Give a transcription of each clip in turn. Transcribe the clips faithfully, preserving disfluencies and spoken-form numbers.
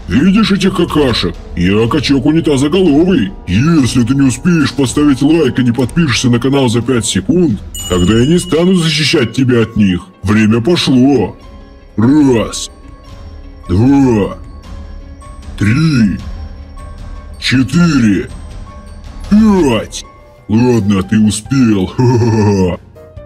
Видишь этих какашек? Я качок унитазоголовый. Если ты не успеешь поставить лайк и не подпишешься на канал за пять секунд, тогда я не стану защищать тебя от них. Время пошло. Раз. Два. Три. Четыре. Пять. Ладно, ты успел. Ха-ха-ха.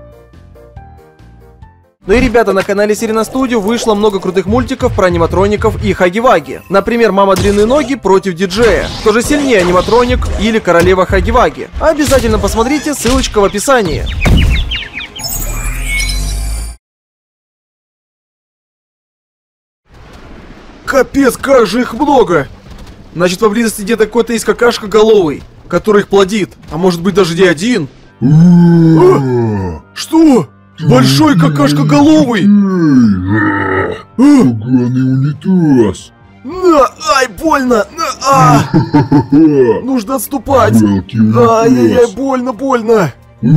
Ну и, ребята, на канале Сирена Студио вышло много крутых мультиков про аниматроников и Хаги-Ваги. Например, Мама Длинные Ноги против диджея. Кто же сильнее, аниматроник или королева Хаги-Ваги? Обязательно посмотрите, ссылочка в описании. Капец, как же их много! Значит, поблизости где-то какой-то есть какашка-головый, который их плодит. А может быть даже не один? А? Что? Большой какашка-головый! Поганый унитаз! На, ай, больно! На, а! Нужно отступать! Ай-яй-яй, больно, больно!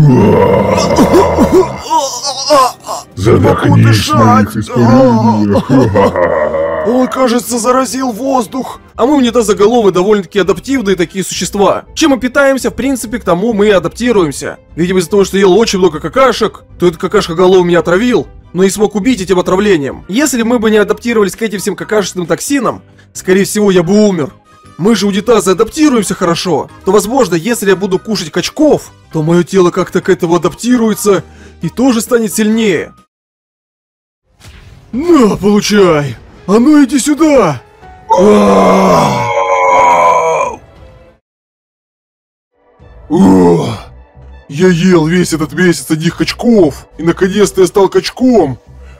Задохнись на их испарениях! Он, кажется, заразил воздух. А мы унитазоголовые довольно-таки адаптивные такие существа. Чем мы питаемся, в принципе, к тому мы и адаптируемся. Видимо, из-за того, что ел очень много какашек, то этот какашка-головый меня отравил, но не смог убить этим отравлением. Если мы бы не адаптировались к этим всем какашечным токсинам, скорее всего, я бы умер. Мы же унитазы адаптируемся хорошо, то, возможно, если я буду кушать качков, то мое тело как-то к этому адаптируется и тоже станет сильнее. На, получай! А ну иди сюда! Я ел весь этот месяц одних качков, и наконец-то я стал качком.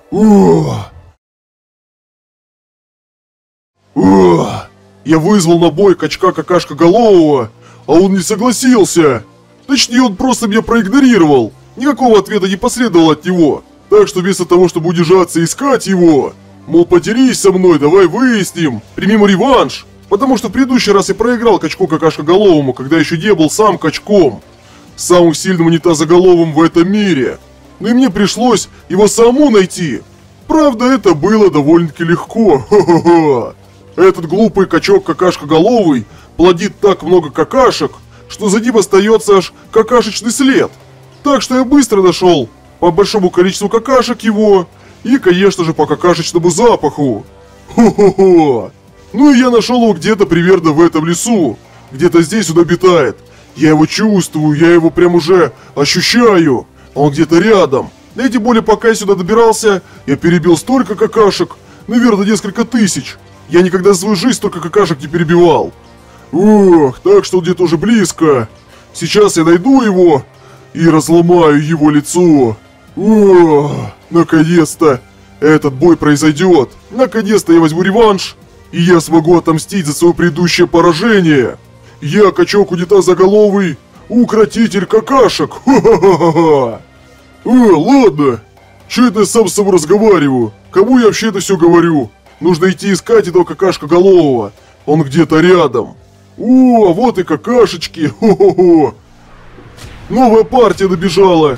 Я вызвал на бой качка-какашка-голового, а он не согласился. Точнее, он просто меня проигнорировал. Никакого ответа не последовало от него. Так что вместо того, чтобы удержаться и искать его, мол, потерись со мной, давай выясним, примем реванш. Потому что в предыдущий раз я проиграл качку-какашка-головому, когда еще не был сам качком. Самым сильным унитазоголовым в этом мире. Ну и мне пришлось его самому найти. Правда, это было довольно-таки легко. Ха-ха-ха. Этот глупый качок-какашка-головый плодит так много какашек, что за ним остается аж какашечный след. Так что я быстро нашел по большому количеству какашек его и, конечно же, по какашечному запаху. Хо-хо-хо. Ну и я нашел его где-то примерно в этом лесу. Где-то здесь он обитает. Я его чувствую, я его прям уже ощущаю. Он где-то рядом. Да и тем более, пока я сюда добирался, я перебил столько какашек, наверное, несколько тысяч. Я никогда в свою жизнь столько какашек не перебивал. Ох, так что он где-то уже близко. Сейчас я найду его и разломаю его лицо. Ох, наконец-то этот бой произойдет. Наконец-то я возьму реванш, и я смогу отомстить за свое предыдущее поражение. Я качок-унитазоголовый, укротитель какашек. Ха-ха-ха-ха. О, ладно. Че это я сам с собой разговариваю? Кому я вообще это все говорю? Нужно идти искать этого какашка-голового. Он где-то рядом. О, вот и какашечки. Хо-хо-хо. Новая партия набежала.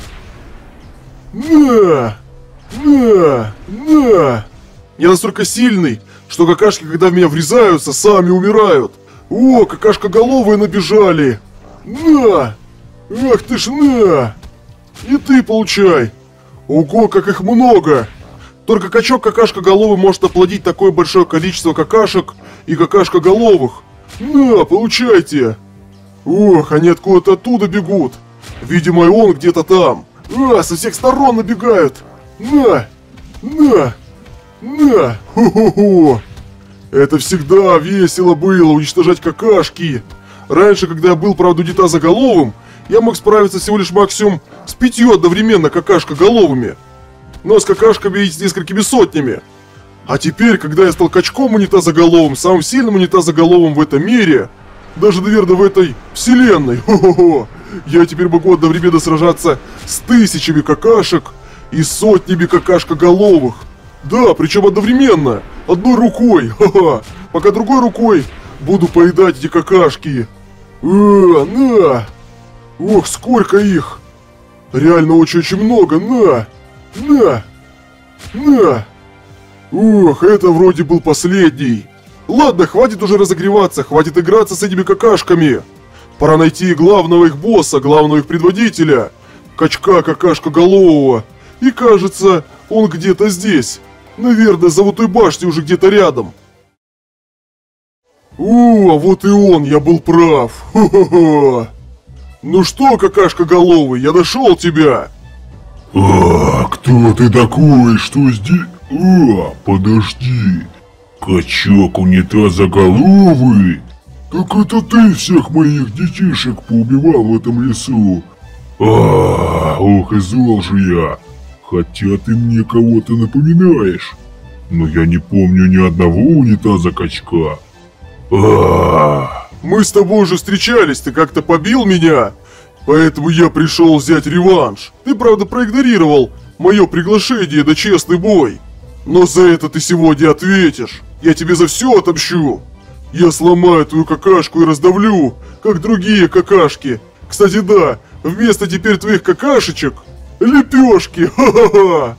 На! На! На! Я настолько сильный, что какашки, когда в меня врезаются, сами умирают. О, какашка-головые набежали. На! Ах ты ж на! И ты получай. Ого, как их много. Только качок-какашка-головый может оплодить такое большое количество какашек и какашка-головых. На, получайте. Ох, они откуда-то оттуда бегут. Видимо, и он где-то там. А, со всех сторон набегают. На, на, на. Хо-хо-хо. Это всегда весело было уничтожать какашки. Раньше, когда я был, правда, унитазоголовым, я мог справиться всего лишь максимум с пятью одновременно какашка-головыми. Но с какашками и с несколькими сотнями. А теперь, когда я стал качком унитазоголовым, самым сильным унитазоголовым в этом мире, даже, наверное, в этой вселенной, хо-хо-хо, я теперь могу одновременно сражаться с тысячами какашек и сотнями какашкоголовых. Да, причем одновременно, одной рукой, ха-ха, пока другой рукой буду поедать эти какашки. А, на! Ох, сколько их! Реально очень-очень много, на! На! На! Ох, это вроде был последний. Ладно, хватит уже разогреваться, хватит играться с этими какашками. Пора найти главного их босса, главного их предводителя. Качка какашкоголового. И кажется, он где-то здесь. Наверное, за вот той башней уже где-то рядом. О, а вот и он, я был прав. Ха-ха-ха. Ну что, какашкоголовый, я нашел тебя. А, кто ты такой? Что здесь? А, подожди. Качок унитазоголовый? Так это ты всех моих детишек поубивал в этом лесу. А, ох и зол же я. Хотя ты мне кого-то напоминаешь. Но я не помню ни одного унитаза качка. А, Мы с тобой уже встречались, ты как-то побил меня. Поэтому я пришел взять реванш. Ты, правда, проигнорировал мое приглашение на честный бой. Но за это ты сегодня ответишь. Я тебе за все отомщу. Я сломаю твою какашку и раздавлю, как другие какашки. Кстати, да, вместо теперь твоих какашечек лепешки. Ха-ха-ха.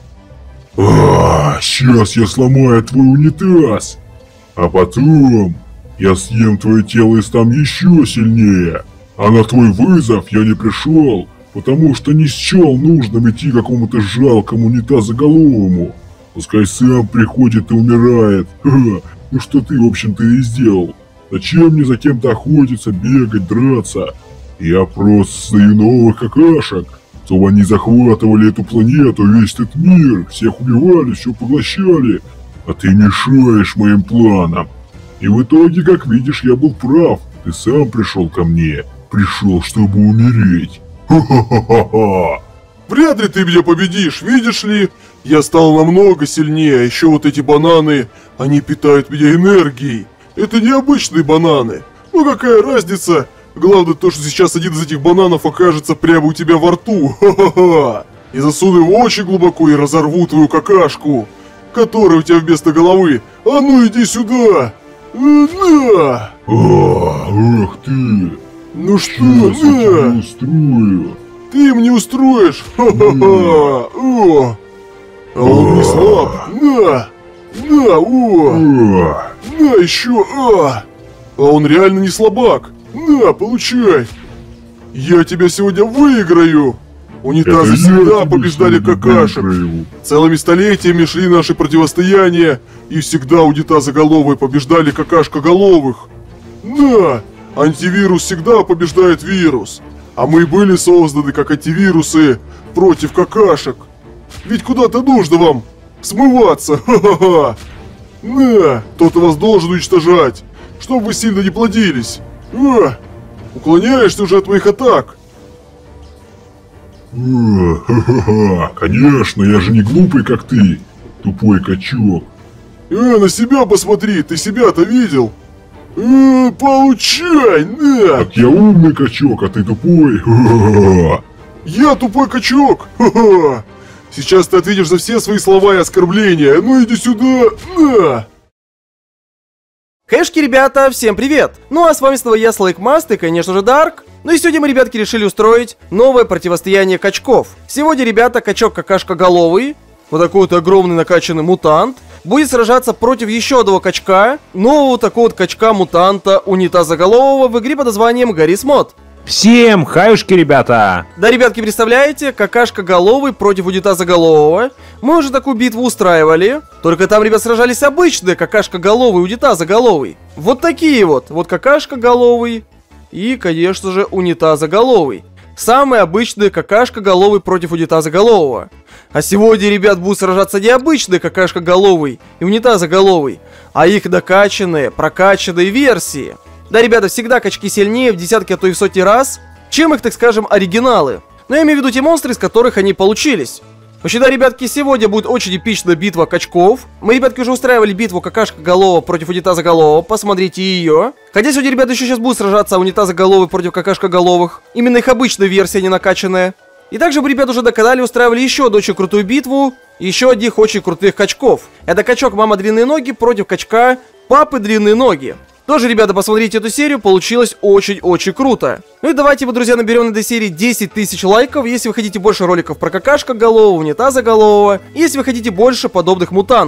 а, сейчас я сломаю твой унитаз. А потом я съем твое тело и стану еще сильнее. А на твой вызов я не пришел, потому что не счел нужным идти какому-то жалкому унитазоголовому. Пускай сам приходит и умирает. Ха-ха. Ну что ты, в общем-то, и сделал? Зачем мне за кем-то охотиться, бегать, драться? Я просто создаю новых какашек, чтобы они захватывали эту планету, весь этот мир, всех убивали, все поглощали. А ты мешаешь моим планам. И в итоге, как видишь, я был прав. Ты сам пришел ко мне. Пришел, чтобы умереть. Ха-ха-ха-ха-ха. Вряд ли ты меня победишь, видишь ли? Я стал намного сильнее, а еще вот эти бананы, они питают меня энергией. Это необычные бананы. Ну какая разница? Главное то, что сейчас один из этих бананов окажется прямо у тебя во рту. Ха-ха-ха. И засуну его очень глубоко и разорву твою какашку, которая у тебя вместо головы. А ну иди сюда. На! А, эх ты. Ну что, Сейчас я тебя на! устрою. Ты им не устроишь. Ха-ха-ха. О! А он не слаб. На! На! О! А, На еще! А! А он реально не слабак. На, получай. Я тебя сегодня выиграю. Унитазы это я всегда тебя побеждали сегодня какашек. выиграю. Целыми столетиями шли наши противостояния, и всегда унитазоголовые побеждали какашкоголовых. На! Антивирус всегда побеждает вирус. А мы были созданы как антивирусы против какашек. Ведь куда-то нужно вам смываться. Ха-ха-ха. На! Кто-то вас должен уничтожать, чтобы вы сильно не плодились. А! Уклоняешься уже от моих атак. А, ха-ха-ха. Конечно, я же не глупый, как ты, тупой качок. Э, на себя посмотри, ты себя-то видел? Э, получай, на! Так я умный качок, а ты тупой. Ха-ха-ха. Я тупой качок! Ха-ха! Сейчас ты ответишь за все свои слова и оскорбления. Ну иди сюда, на! Хэшки, ребята, всем привет! Ну а с вами снова я, Слайкмаст, и, конечно же, Дарк. Ну и сегодня мы, ребятки, решили устроить новое противостояние качков. Сегодня, ребята, качок какашкоголовый, вот такой вот огромный накачанный мутант, будет сражаться против еще одного качка, нового такого вот качка-мутанта унитазоголового в игре под названием Гаррис Мод. Всем хаюшки, ребята! Да, ребятки, представляете, какашкоголовый против унитазоголового. Мы уже такую битву устраивали. Только там, ребят, сражались обычные какашкоголовый и унитазоголовый. Вот такие вот. Вот какашкоголовый и, конечно же, унитазоголовый. Самый обычный какашкоголовый против унитазоголового. А сегодня, ребят, будут сражаться не обычные какашкоголовый и унитазоголовый, а их докачанные, прокачанные версии. Да, ребята, всегда качки сильнее в десятки, а то и в сотни раз, чем их, так скажем, оригиналы. Но я имею в виду те монстры, из которых они получились. Вообще, да, ребятки, сегодня будет очень эпичная битва качков. Мы, ребятки, уже устраивали битву какашкоголового против унитазоголового, посмотрите ее. Хотя сегодня, ребята, еще сейчас будут сражаться унитазоголовые против какашкоголовых. Именно их обычная версия, не накачанная. И также мы, ребята, уже на канале устраивали еще одну очень крутую битву, еще одних очень крутых качков. Это качок Мама Длинные Ноги против качка Папы Длинные Ноги. Тоже, ребята, посмотрите эту серию, получилось очень-очень круто. Ну и давайте мы, друзья, наберем на этой серии десять тысяч лайков, если вы хотите больше роликов про какашкоголового, унитазоголового, и если вы хотите больше подобных мутантов.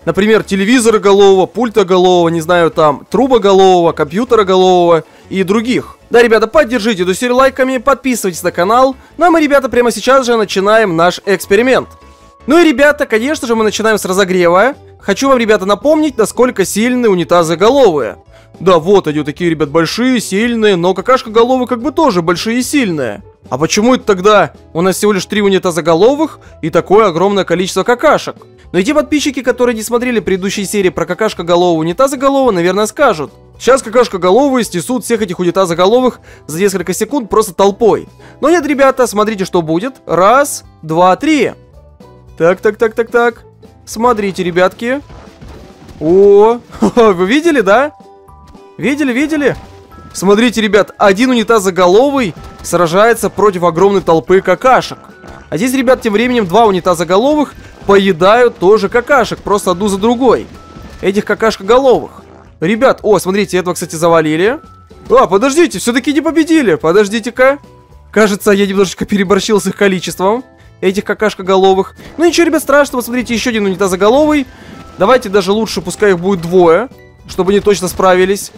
Например, телевизороголового, пультоголового, не знаю, там, трубоголового, компьютероголового и других. Да, ребята, поддержите эту серию лайками, подписывайтесь на канал. Ну а мы, ребята, прямо сейчас же начинаем наш эксперимент. Ну и, ребята, конечно же, мы начинаем с разогрева. Хочу вам, ребята, напомнить, насколько сильны унитазоголовые. Да, вот они такие, ребят, большие, сильные, но какашкоголовые как бы тоже большие и сильные. А почему это тогда у нас всего лишь три унитазоголовых и такое огромное количество какашек? Но и те подписчики, которые не смотрели предыдущие серии про какашкоголового унитазоголового, наверное, скажут. Сейчас какашкоголовые стесут всех этих унитазоголовых за несколько секунд просто толпой. Но нет, ребята, смотрите, что будет. Раз, два, три. Так, так, так, так, так. Смотрите, ребятки. О, вы видели, да? Видели, видели? Смотрите, ребят, один унитазоголовый сражается против огромной толпы какашек. А здесь, ребят, тем временем два унитазоголовых поедают тоже какашек, просто одну за другой. Этих какашкоголовых. Ребят, о, смотрите, этого, кстати, завалили. А, подождите, все-таки не победили. Подождите-ка. Кажется, я немножечко переборщил с их количеством. Этих какашкоголовых. Ну ничего, ребят, страшного. Смотрите, еще один унитазоголовый. Давайте даже лучше, пускай их будет двое, чтобы они точно справились.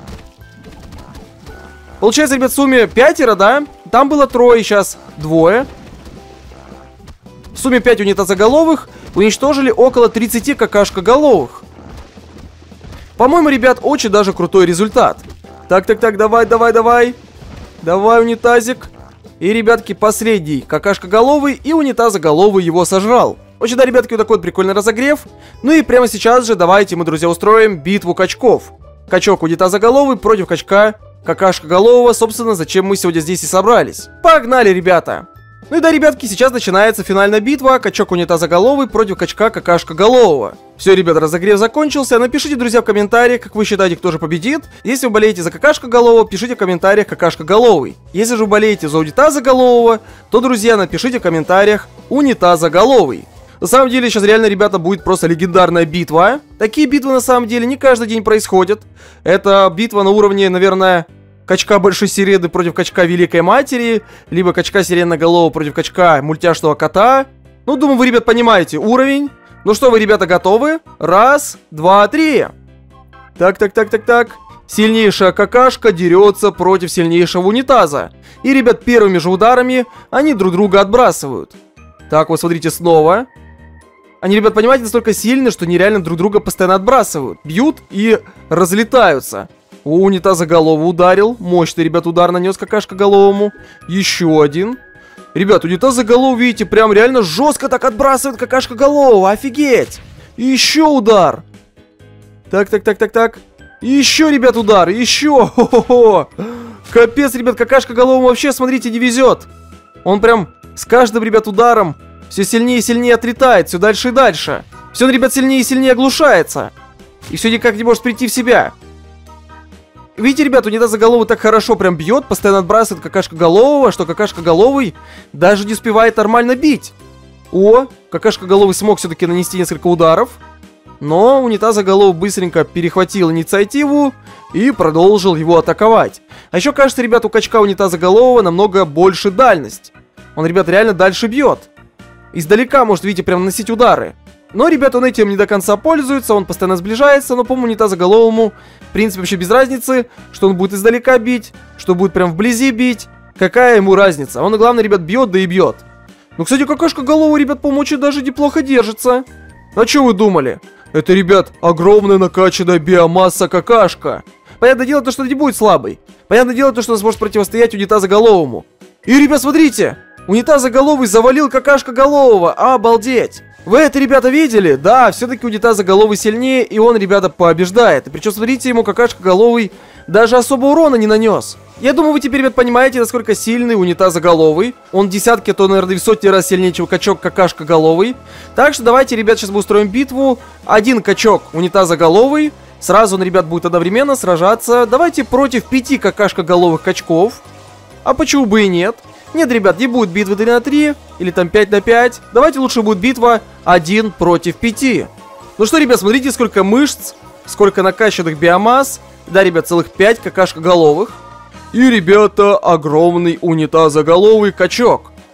Получается, ребят, в сумме пятеро, да? Там было трое, сейчас двое. В сумме пять унитазоголовых уничтожили около тридцати какашкоголовых. По-моему, ребят, очень даже крутой результат. Так, так, так, давай, давай, давай. Давай, унитазик. И, ребятки, последний какашкоголовый, и унитазоголовый его сожрал. Очень, да, ребятки, вот такой вот прикольный разогрев. Ну и прямо сейчас же давайте мы, друзья, устроим битву качков. Качок унитазоголовый против качка какашкоголового. Собственно, зачем мы сегодня здесь и собрались. Погнали, ребята! Ну и да, ребятки, сейчас начинается финальная битва. Качок унитазоголовый против качка какашкоголового. Все, ребят, разогрев закончился. Напишите, друзья, в комментариях, как вы считаете, кто же победит. Если вы болеете за какашкоголового, пишите в комментариях какашкоголовый. Если же вы болеете за унитазоголового, то, друзья, напишите в комментариях унитазоголовый. На самом деле, сейчас реально, ребята, будет просто легендарная битва. Такие битвы, на самом деле, не каждый день происходят. Это битва на уровне, наверное, качка Большой Сирены против качка Великой Матери, либо качка Сиреноголового против качка Мультяшного Кота. Ну, думаю, вы, ребят, понимаете уровень. Ну что, вы, ребята, готовы? Раз, два, три. Так, так, так, так, так. Сильнейшая какашка дерется против сильнейшего унитаза. И, ребят, первыми же ударами они друг друга отбрасывают. Так, вот смотрите снова. Они, ребят, понимаете, настолько сильны, что нереально друг друга постоянно отбрасывают. Бьют и разлетаются. О, унитазоголовый ударил. Мощный, ребят, удар нанес какашкоголовому. Еще один. Ребят, унитазоголовый, видите, прям реально жестко так отбрасывает какашкоголового. Офигеть. И еще удар. Так, так, так, так, так. И еще, ребят, удар. Еще. Хо-хо-хо. Капец, ребят, какашкоголовому вообще, смотрите, не везет. Он прям с каждым, ребят, ударом все сильнее и сильнее отлетает. Все дальше и дальше. Все он, ребят, сильнее и сильнее оглушается. И все никак не может прийти в себя. Видите, ребят, унитазоголовый так хорошо прям бьет, постоянно отбрасывает какашкоголового, что какашкоголовый даже не успевает нормально бить. О, какашкоголовый смог все-таки нанести несколько ударов. Но унитазоголовый быстренько перехватил инициативу и продолжил его атаковать. А еще, кажется, ребят, у качка унитазоголового намного больше дальность. Он, ребят, реально дальше бьет. Издалека может, видите, прям наносить удары. Но, ребят, он этим не до конца пользуется, он постоянно сближается, но, по-моему, унитазоголовому, в принципе, вообще без разницы, что он будет издалека бить, что будет прям вблизи бить. Какая ему разница? Он, главное, ребят, бьет, да и бьет. Ну, кстати, какашкоголовый, ребят, по-моему, очень даже неплохо держится. А что вы думали? Это, ребят, огромная накачанная биомасса какашка. Понятное дело, то, что не будет слабой. Понятное дело, то, что он сможет противостоять унитазоголовому. И, ребят, смотрите, унитазоголовый завалил какашкоголового, обалдеть. Вы это, ребята, видели? Да, все-таки унитазоголовый сильнее, и он, ребята, побеждает. И причем, смотрите, ему какашкоголовый даже особо урона не нанес. Я думаю, вы теперь, ребят, понимаете, насколько сильный унитазоголовый. Он десятки, а то, наверное, в сотни раз сильнее, чем качок какашкоголовый. Так что давайте, ребят, сейчас мы устроим битву. Один качок унитазоголовый. Сразу он, ребят, будет одновременно сражаться. Давайте против пяти какашкоголовых качков. А почему бы и нет? Нет, ребят, не будет битвы три на три или там пять на пять. Давайте лучше будет битва один против пяти. Ну что, ребят, смотрите, сколько мышц, сколько накачанных биомасс. Да, ребят, целых пять какашкоголовых. И, ребята, огромный унитазоголовый качок.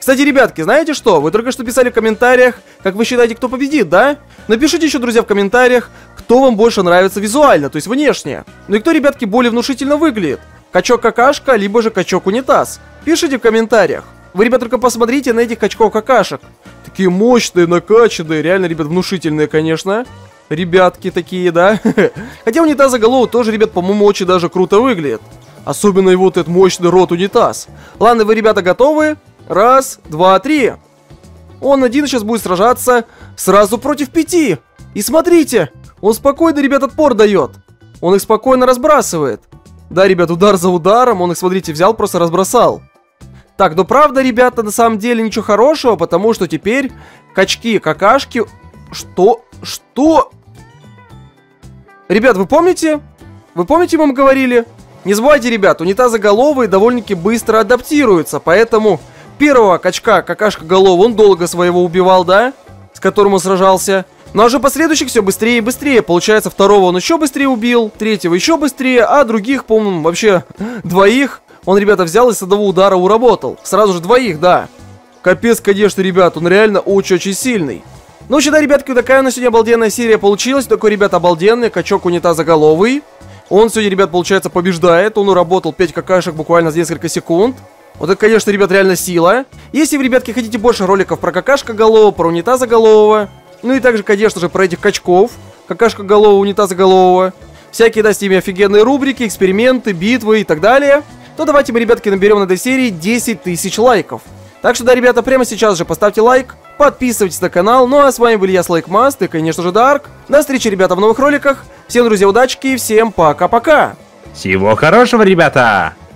Кстати, ребятки, знаете что? Вы только что писали в комментариях, как вы считаете, кто победит, да? Напишите еще, друзья, в комментариях, кто вам больше нравится визуально, то есть внешне. Ну и кто, ребятки, более внушительно выглядит. Качок-какашка, либо же качок-унитаз. Пишите в комментариях. Вы, ребят, только посмотрите на этих качков-какашек. Такие мощные, накачанные, реально, ребят, внушительные, конечно. Ребятки такие, да? Хотя унитазоголовый тоже, ребят, по-моему, очень даже круто выглядит. Особенно его вот этот мощный рот-унитаз. Ладно, вы, ребята, готовы? Раз, два, три. Он один сейчас будет сражаться сразу против пяти. И смотрите, он спокойно, ребят, отпор дает. Он их спокойно разбрасывает. Да, ребят, удар за ударом. Он их, смотрите, взял, просто разбросал. Так, но правда, ребята, на самом деле ничего хорошего, потому что теперь качки, какашки... Что? Что? Ребят, вы помните? Вы помните, мы вам говорили? Не забывайте, ребят, унитазоголовые довольно-таки быстро адаптируются, поэтому первого качка, какашка-голового, он долго своего убивал, да? С которым он сражался. Ну а же последующих все быстрее и быстрее. Получается, второго он еще быстрее убил, третьего еще быстрее, а других, по-моему, вообще двоих он, ребята, взял и с одного удара уработал. Сразу же двоих, да. Капец, конечно, ребят, он реально очень-очень сильный. Ну, что, да, ребятки, такая у нас сегодня обалденная серия получилась. Такой, ребят, обалденный качок унитазоголовый. Он сегодня, ребят, получается, побеждает. Он уработал пять какашек буквально за несколько секунд. Вот это, конечно, ребят, реально сила. Если вы, ребятки, хотите больше роликов про какашкоголового, про унитазоголового, ну и также, конечно же, про этих качков, какашкоголового, унитазоголового, всякие, да, с ними офигенные рубрики, эксперименты, битвы и так далее, то давайте мы, ребятки, наберем на этой серии десять тысяч лайков. Так что, да, ребята, прямо сейчас же поставьте лайк, подписывайтесь на канал. Ну а с вами был я, Слайкмаст, и, конечно же, Дарк. До встречи, ребята, в новых роликах. Всем, друзья, удачки и всем пока-пока. Всего хорошего, ребята!